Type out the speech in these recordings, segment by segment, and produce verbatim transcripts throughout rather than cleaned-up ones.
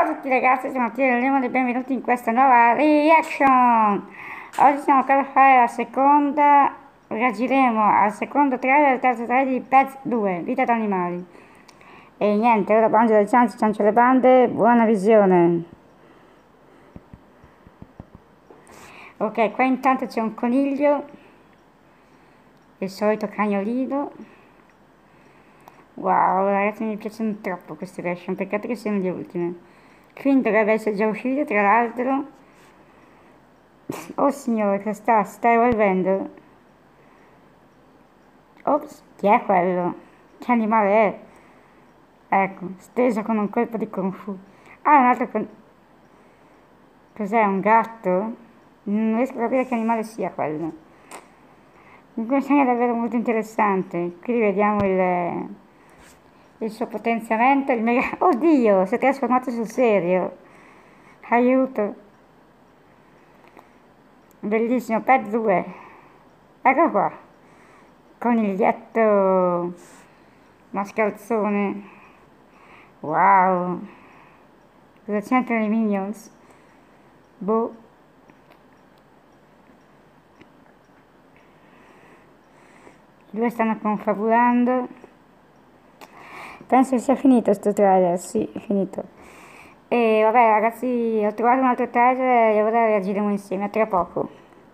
Ciao a tutti ragazzi, sono Tiro Lemon e benvenuti in questa nuova reaction. Oggi siamo qua a fare la seconda, reagiremo al secondo trailer e al terzo trailer di Pets due, Vita da animali. E niente, ora mangio le ciance, ciancio le bande, buona visione. Ok, qua intanto c'è un coniglio, il solito cagnolino. Wow, ragazzi, mi piacciono troppo queste reaction, peccato che siano le ultime. Il film dovrebbe essere già uscito, tra l'altro. Oh signore, che sta, si sta evolvendo. Ops, chi è quello? Che animale è? Ecco, steso con un colpo di Kung Fu. Ah, un altro con... Cos'è, un gatto? Non riesco a capire che animale sia quello. Comunque è davvero molto interessante. Qui vediamo il... il suo potenziamento, il mega... Oddio, si è trasformato sul serio. Aiuto. Bellissimo, Pet due. Ecco qua. Coniglietto mascalzone. Wow. Cosa c'entrano i Minions? Boh. I due stanno confabulando. Penso sia finito sto trailer, sì, è finito. E vabbè ragazzi, ho trovato un altro trailer e ora reagiremo insieme, a tra poco.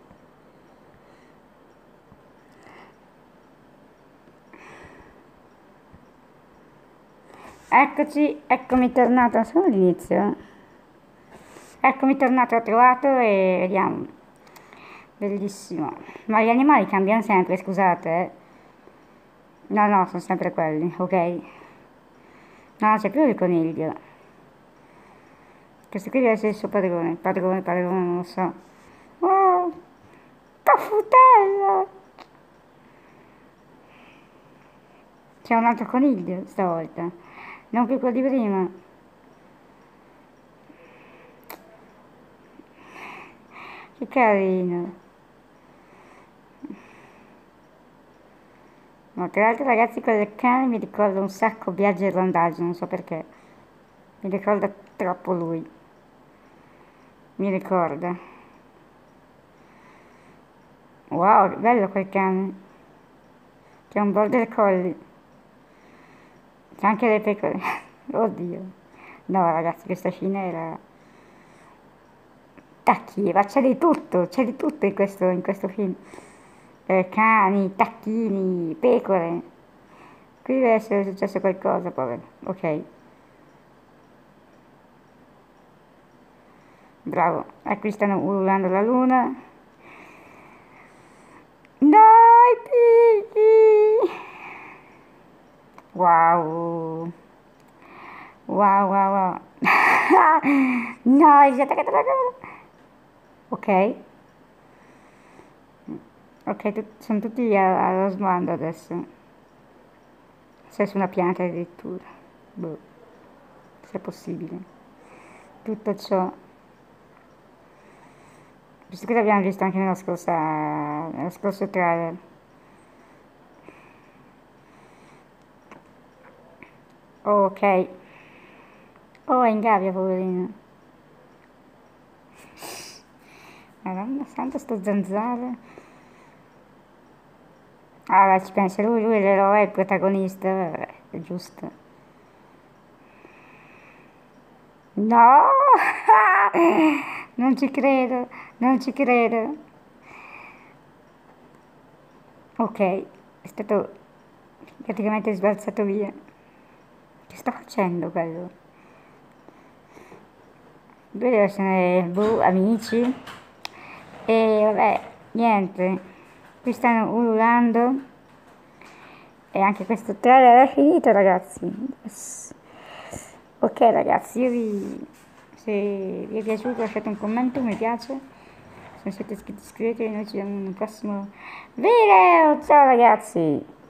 Eccoci, eccomi tornato, solo l'inizio. Eccomi tornato, ho trovato e vediamo. Bellissimo. Ma gli animali cambiano sempre, scusate. Eh. No, no, sono sempre quelli, ok? No, c'è più il coniglio. Questo qui deve essere il suo padrone. Padrone, padrone, non lo so. Oh, Taffutello! C'è un altro coniglio stavolta. Non più quello di prima. Che carino. Ma tra l'altro ragazzi quello del cane mi ricorda un sacco Viaggio irlandaggio, non so perché. Mi ricorda troppo lui. Mi ricorda. Wow, bello quel cane. C'è un border collie. C'è anche le pecore. Oddio. No ragazzi, questa scena era... Tacchiva, c'è di tutto, c'è di tutto in questo, in questo film. Eh, cani, tacchini, pecore. Qui deve essere successo qualcosa, povero. Ok. Bravo. E qui stanno ululando la luna. Dai, pigli! Wow. Wow, wow, wow. No, si è attaccata la camera. Ok. Ok, tu- sono tutti a- allo sbando adesso. Sei su una pianta addirittura. Boh, se è possibile. Tutto ciò. Questo qui l'abbiamo visto anche nella scorsa, nello scorso trailer. Ok. Oh, è in gabbia, poverino. Madonna santa, sto zanzare. Ah, ci pensa lui, lui è l'eroe, il protagonista, vabbè, è giusto. No! Non ci credo, non ci credo. Ok, è stato praticamente sbalzato via. Che sta facendo quello? Due deve essere boh, amici. E vabbè, niente. Qui stanno ululando. E anche questo trailer è finito ragazzi. Yes. Ok ragazzi, io vi... se vi è piaciuto lasciate un commento, mi piace. Se non siete iscritti iscrivetevi, noi ci vediamo nel prossimo video. Ciao ragazzi!